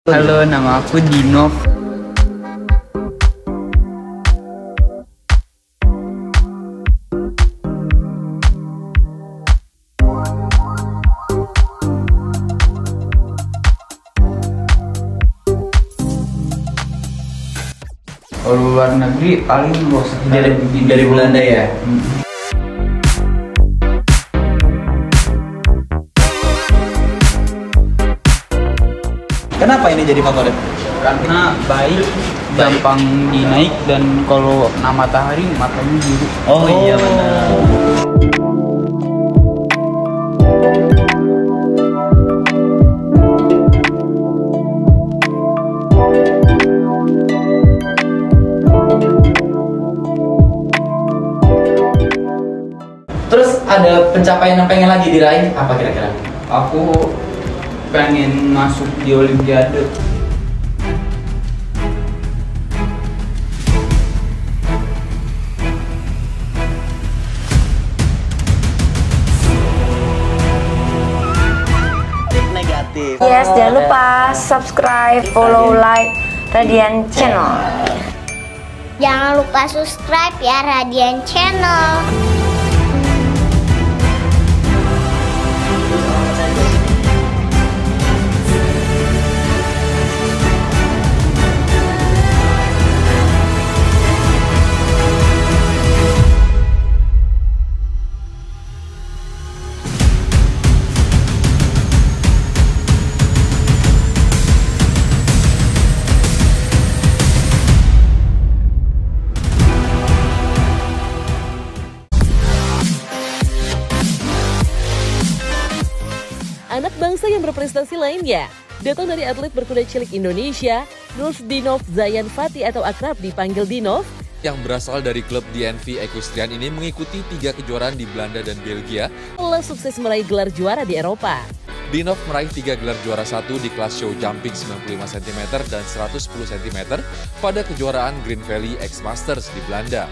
Halo, nama aku Dinov. Kalau luar negeri paling dari Belanda ya. Kenapa ini jadi favorit? Karena baik, gampang dinaik, dan kalau kena matahari matanya biru. Oh iya benar. Terus ada pencapaian yang pengen lagi diraih apa kira-kira? Aku pengen masuk di Olimpiade. Negatif. Yes, jangan lupa subscribe, follow, like Radian Channel. Jangan lupa subscribe ya Radian Channel. Anak bangsa yang berprestasi lainnya datang dari atlet berkuda cilik Indonesia, Nurdinov Zayan Fatih atau akrab dipanggil Dinov, yang berasal dari klub DNV Equestrian ini mengikuti 3 kejuaraan di Belanda dan Belgia. telah sukses meraih gelar juara di Eropa. Dinov meraih 3 gelar juara 1 di kelas show jumping 95 cm dan 110 cm pada kejuaraan Green Valley X Masters di Belanda.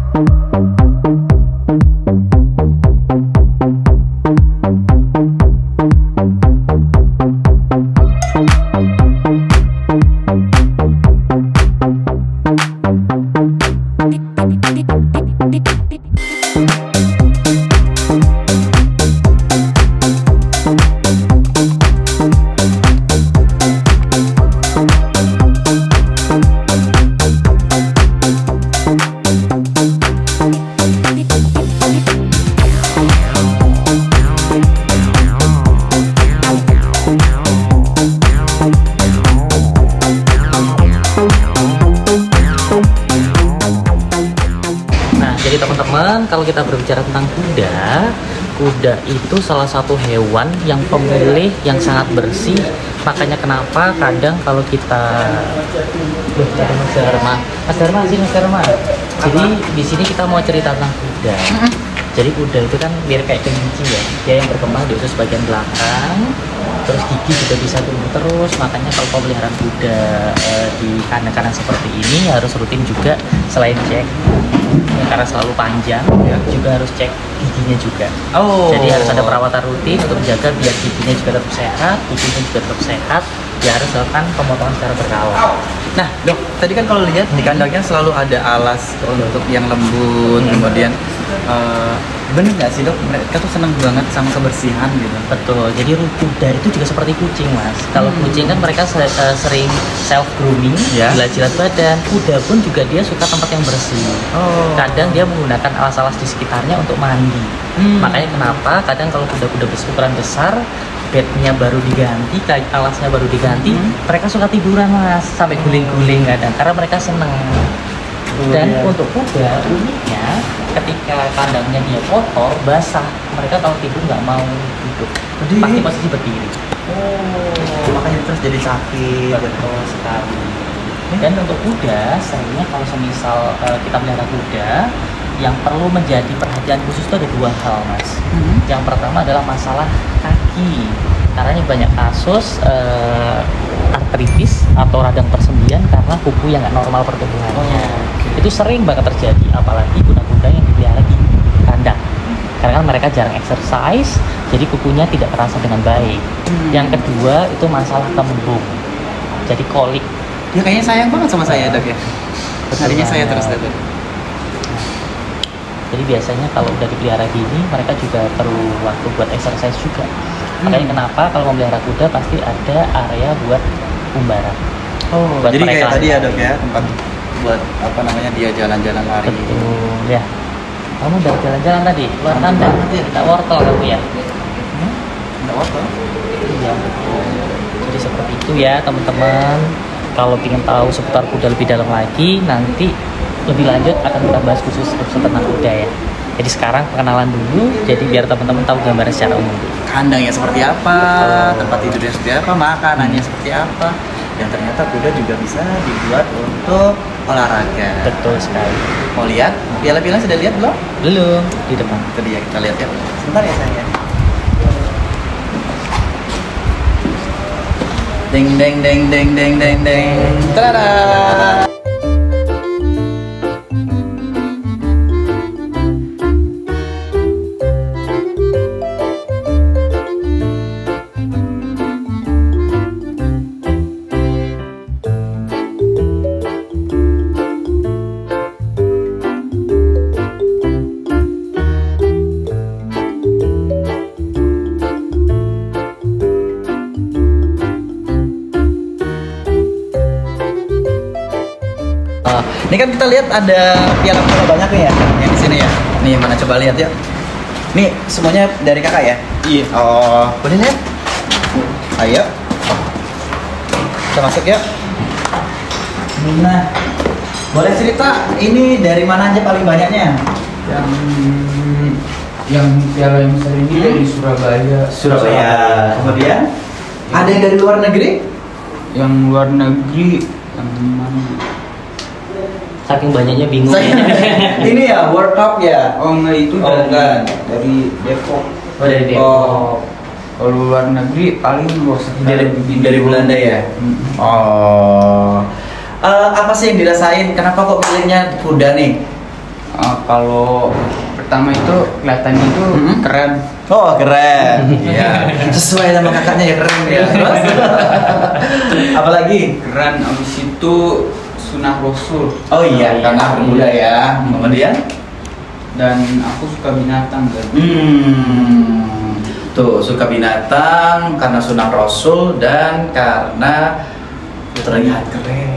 Jadi teman-teman, kalau kita berbicara tentang kuda, kuda itu salah satu hewan yang pemilih yang sangat bersih. Makanya kenapa kadang kalau kita Mas Dharma sini Mas Dharma. Jadi di sini kita mau cerita tentang kuda. Jadi kuda itu kan mirip kayak kelinci ya, dia yang berkembang di usus bagian belakang. Terus gigi juga bisa tumbuh terus, makanya kalau pemeliharaan kuda di kandang-kandang seperti ini harus rutin juga, selain cek karena selalu panjang ya, juga harus cek giginya juga. Jadi harus ada perawatan rutin untuk menjaga biar giginya juga tetap sehat, giginya juga tetap sehat. Ya harus lakukan pemotongan secara berkala. Nah dok, tadi kan kalau lihat di kandangnya selalu ada alas untuk yang lembut, kemudian bener nggak sih dok, mereka tuh seneng banget sama kebersihan gitu? Betul, jadi kuda itu juga seperti kucing mas. Kalau kucing kan mereka sering self grooming, jilat-jilat badan. Kuda pun juga dia suka tempat yang bersih. Kadang dia menggunakan alas-alas di sekitarnya untuk mandi. Makanya kenapa kadang kalau kuda-kuda berukuran besar, bednya baru diganti, alasnya baru diganti, mereka suka tiduran mas, sampai guling-guling kadang, karena mereka seneng. Dan untuk kuda uniknya, ketika kandangnya dia kotor, basah, mereka kalau tidur nggak mau duduk, pasti posisi berdiri. Makanya terus jadi sakit. Betul sekali. Dan untuk kuda, seringnya kalau semisal kita melihara kuda, yang perlu menjadi perhatian khusus itu ada 2 hal mas. Yang pertama adalah masalah kaki, karena banyak kasus artritis atau radang persendian karena kuku yang nggak normal pertumbuhannya. Itu sering banget terjadi, apalagi kuda-kuda yang dipelihara di kandang, karena kan mereka jarang exercise, jadi kukunya tidak terasa dengan baik. Yang kedua itu masalah kembung. jadi kolik. Dia kayaknya sayang banget sama saya dok ya. Harinya saya terus dok. Jadi biasanya kalau udah dipelihara gini, mereka juga perlu waktu buat exercise juga. Makanya kenapa kalau memelihara kuda pasti ada area buat umbaran. Oh, buat jadi kayak tadi ya lari. dok ya, tempat buat apa namanya dia jalan-jalan lari. Betul ya. Kamu udah jalan-jalan tadi, luar kandang, tak wortel kamu ya? Nggak wortel. Iya. Jadi seperti itu ya teman-teman. Kalau ingin tahu seputar kuda lebih dalam lagi, nanti lebih lanjut akan kita bahas khusus episode tentang kuda ya. Jadi sekarang perkenalan dulu, jadi biar teman-teman tahu gambaran secara umum. Kandangnya seperti apa, tempat tidurnya seperti apa, makanannya seperti apa. Dan ternyata kuda juga bisa dibuat untuk olahraga. Betul sekali. Mau lihat? Piala-piala sudah lihat belum? Belum, di depan. Itu dia, kita lihat ya. Sebentar ya sayang. Deng deng deng deng deng deng deng. Tada! Ini kan kita lihat ada piala-piala banyak nih ya, yang di sini ya. Nih mana coba lihat ya. Nih semuanya dari kakak ya? Iya. Oh, boleh lihat? Ayo. Kita masuk ya. Nah, boleh cerita ini dari mana aja paling banyaknya? Yang piala yang sering ini dari Surabaya. Kemudian ada yang dari luar negeri? Yang luar negeri yang mana? Saking banyaknya bingung. Ini ya World Cup ya. Oh enggak, itu Oh, dari enggak. dari Depok. Oh, dari Depok. Oh, Kalau luar negeri paling dari Belanda ya. Oh, apa sih yang dirasain? Kenapa kok pilihnya kuda nih? Kalau pertama itu kelihatannya itu keren. Oh keren. Iya. Sesuai sama kakaknya ya keren ya. Terus? Apalagi? Keren, abis itu Sunnah Rasul. Oh iya, karena pemuda ya. Kemudian? Dan aku suka binatang kan. Tuh suka binatang karena sunnah Rasul dan karena terlihat keren.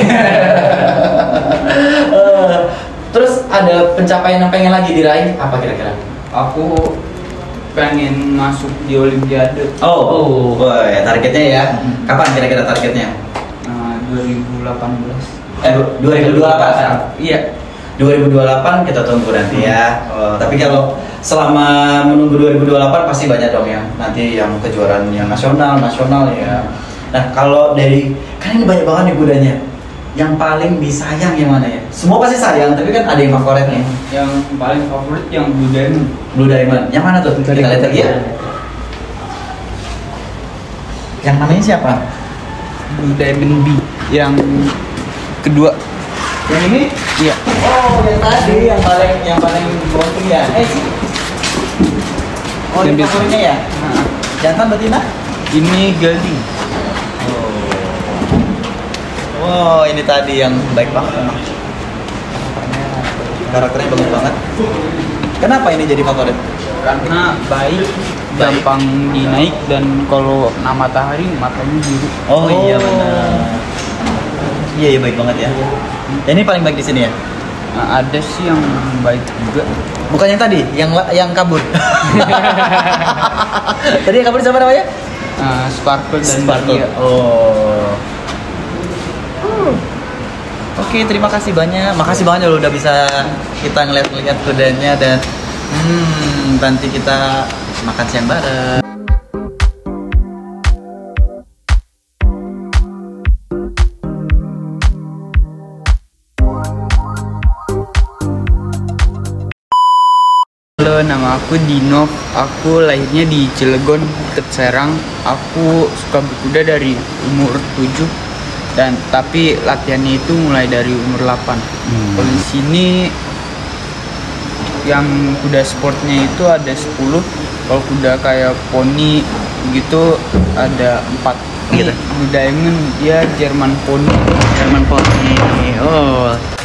Terus ada pencapaian yang pengen lagi diraih apa kira-kira? Aku pengen masuk di Olimpiade. Oh, targetnya ya. Kapan kira-kira targetnya? 2018. 2028. Iya. 2028 kita tunggu nanti ya. Tapi kalau selama menunggu 2028 pasti banyak dong ya. Nanti yang kejuaraan yang nasional ya. Nah kalau dari kan ini banyak banget nih kudanya. Yang paling disayang yang mana ya? Semua pasti sayang, tapi kan ada yang favorit nih. Yang paling favorit yang Blue Diamond. Blue Diamond. Yang mana tuh? Kita lihat lagi ya. Yang namanya siapa? Blue Diamond B. Yang kedua. Yang ini? Iya. Oh, yang tadi yang paling gokil ya. Sih. Oh, Yang ini biasa. favoritnya ya? Jantan betina? Ini Gading. Oh, ini tadi yang baik banget. Karakternya bagus banget. Kenapa ini jadi favorit? Karena baik, gampang dinaik, dan kalau kena matahari matanya biru. Oh iya benar. Iya baik banget ya. Ini paling baik di sini ya. Nah, ada sih yang baik juga. Bukan yang tadi, yang kabur. Tadi yang kabur siapa namanya? Sparkle dan Sparkle. Bahagia. Oh. Oke, terima kasih banyak. Makasih banget lo udah bisa kita ngeliat-ngeliat kudanya dan nanti kita makan siang bareng. Halo, nama aku Dinov. Aku lahirnya di Cilegon, dekat Serang. Aku suka berkuda dari umur 7 tapi latihannya itu mulai dari umur 8. Kalau di sini yang kuda sportnya itu ada 10. Kalau kuda kayak poni gitu ada 4. gitu. Blue Diamond dia Jerman Pony. Jerman Pony. Oh,